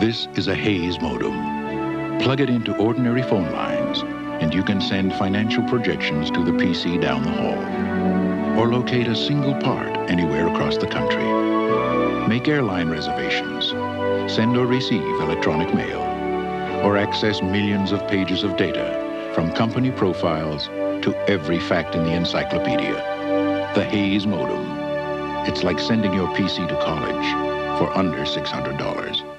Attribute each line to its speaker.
Speaker 1: This is a Hayes Modem. Plug it into ordinary phone lines, and you can send financial projections to the PC down the hall, or locate a single part anywhere across the country. Make airline reservations, send or receive electronic mail, or access millions of pages of data, from company profiles to every fact in the encyclopedia. The Hayes Modem. It's like sending your PC to college for under $600.